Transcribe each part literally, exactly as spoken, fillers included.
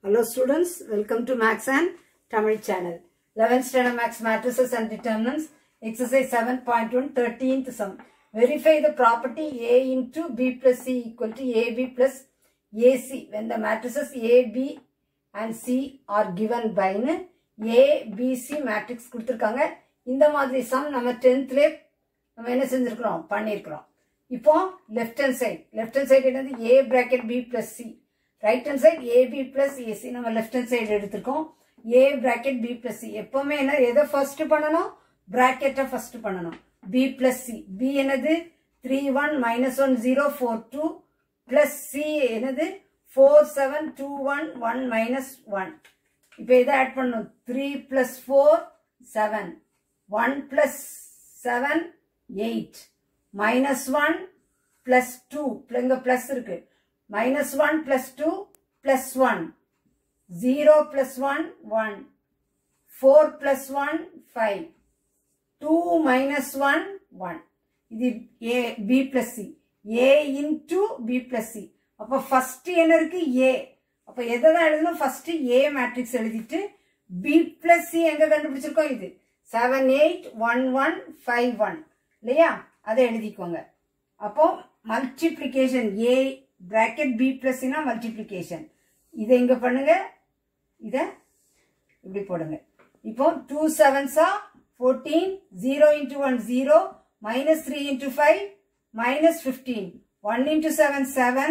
Hello students, welcome to Max and Tamil channel. eleventh standard Max matrices and determinants, exercise seven point one, thirteenth sum. Verify the property A into B plus C equal to A B plus A C when the matrices A, B and C are given by A, B, C matrix கொடுத்திருக்காங்க. இந்த மாதிரி sum நம்ம tenth லே நம்ம என்ன செஞ்சிருக்கிறோம் பண்ணியிருக்கிறோம். இப்போ left hand side left hand side என்னது A bracket B plus C, right hand side A B plus A C. நம்ம left hand side எடுத்துக்கோம். A bracket B plus C. எப்பவுமே என்ன எதை first பண்ணணும், bracket first பண்ணணும். B plus C. B என்னது three one minus one zero four two plus C என்னது four seven two one one minus one. இப்போ இதை add பண்ணணும். three plus four seven, one plus seven eight, minus one plus two, இங்க plus இருக்கு, minus one plus two plus one, zero plus one one, four plus one five, two minus one one. இது A, B plus C. A into B plus C. அப்ப first என்ன இருக்கு A. அப்ப எததான் எழுதணும், first A matrix எழுதிட்டு B plus C எங்க கண்டுபிடிச்சிருக்கோம், இது seven eight one one five one இல்லையா, அதை எழுதிக்கோங்க. அப்போ multiplication A bracket B plus C னா multiplication. இதை இங்க பண்ணுங்க, இதை இப்படி போடுங்க. இப்போ two sevens are fourteen, zero into one zero, minus three into five, minus fifteen, one into seven seven,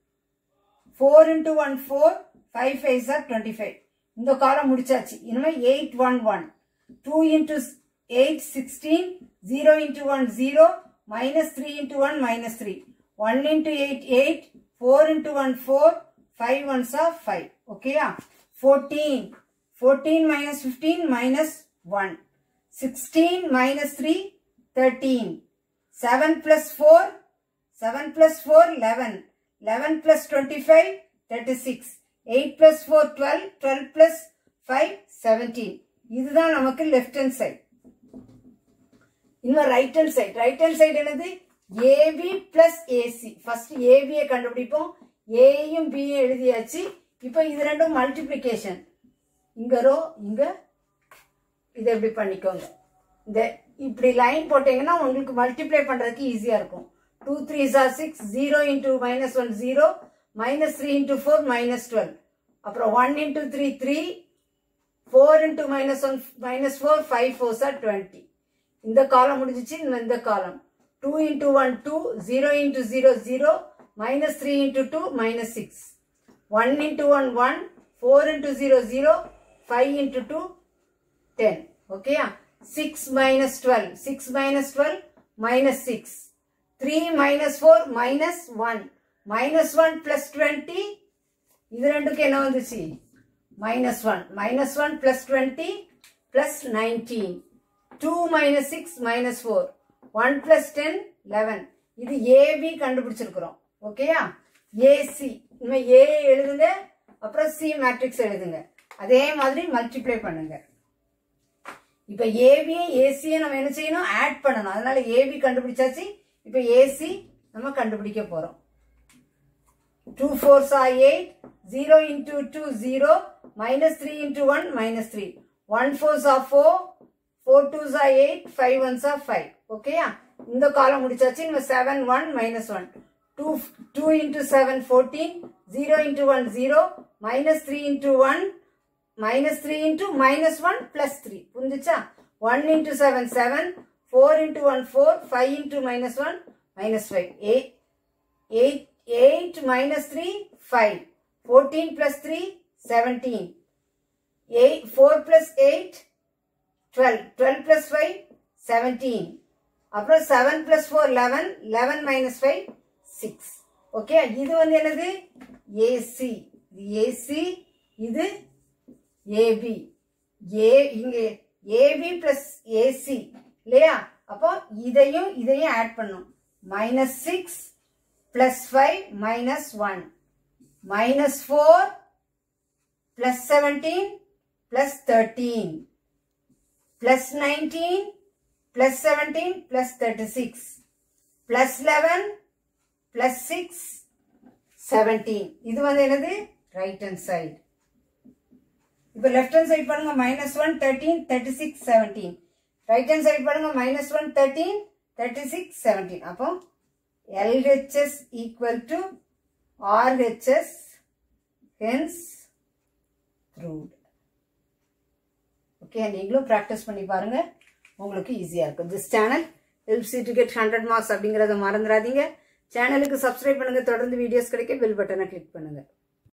four into one four, five fives are twenty-five. இந்த காலம் முடிச்சாச்சு. இனிமே eight one one, two into eight sixteen, zero into one zero, minus three into one minus three, one into eight eight, four into one four, five ones are five. Okay, fourteen, fourteen minus fifteen minus one, sixteen minus three, thirteen, seven plus four, seven plus four, eleven, eleven plus twenty-five, thirty-six, eight plus four, twelve, twelve plus five, seventeen. இதுதான் நமக்கு left hand side. இன்னும் right hand side. right hand side என்னது A B plus A C. first A B ஐ கண்டுபிடிப்போம். A யும் B யும் எழுதியாச்சு. இப்போ இது ரெண்டும் multiplication. இங்க ரோ, இங்க இதை எப்படி பண்ணிக்கோங்க. இந்த இப்படி லைன் போட்டீங்கன்னா உங்களுக்கு மல்டிப்ளை பண்றதுக்கு ஈஸியா இருக்கும். two threes are six, zero into minus one zero, minus three into four minus twelve. அப்புறம் one into three three, four into minus one minus four, five fours are twenty. இந்த காலம் முடிஞ்சிச்சு. இந்த காலம் two into one two, zero into zero zero, minus three into two minus six, one into one one, four into zero zero, five into two ten. Okay, six minus twelve, six minus twelve minus six, three minus four minus one, minus one plus twenty. இது ரெண்டுக்கு என்ன வந்துச்சு, minus one, minus one plus twenty plus nineteen, two minus six minus four, one plus ten, eleven. இது A B கண்டுபிடிச்சிருக்கிறோம். ஓகேயா, A C இனிமே A எழுதுங்க, அப்புறம் C matrix எழுதுங்க. அதே மாதிரி மல்டிப்ளை பண்ணுங்க. இப்ப A B A C நம்ம என்ன செய்யணும், ஆட் பண்ணணும். அதனால A B கண்டுபிடிச்சாச்சு. இப்ப A C நம்ம கண்டுபிடிக்க போறோம். two fours are eight, zero into two zero, minus three into one minus three, one fours are four, four twos are eight, five ones are five. Okay, இந்த காலம் முடிச்சாச்சு. நம்ம seven one minus one, two two into seven fourteen, zero into one zero, minus three into one, minus three into minus one plus three. புரிஞ்சுச்சா, one into seven seven, four into one four, five into minus one minus five, eight eight eight minus three, five, fourteen plus three, seventeen, eight, four plus eight, twelve, twelve plus five, seventeen, அப்புறம் seven plus four, eleven, eleven minus five, six. Okay, இது வந்து என்னது A C, இது A C, இது A B. A இங்க A B plus A C இல்லையா, அப்போ இதையும் இதையும் ஆட் பண்ணும். minus six plus five minus one, minus four plus seventeen plus thirteen, plus nineteen plus seventeen plus thirty-six, plus eleven plus six, seventeen. இது வந்து என்னது right hand side. இப்போ left hand side பாருங்க minus one thirteen thirty six seventeen right hand side பாருங்க minus one thirteen thirty six seventeen அப்போ LHS equal to RHS hence proved. Okay, நீங்களும் practice பண்ணி பாருங்க, உங்களுக்கு ஈஸியாக இருக்கும். This channel helps you to get hundred marks அப்படிங்கிறத மறந்துடாதீங்க. சேனலுக்கு சப்ஸ்கிரைப் பண்ணுங்க, தொடர்ந்து வீடியோஸ் கிடைக்க பெல் பட்டனை கிளிக் பண்ணுங்க.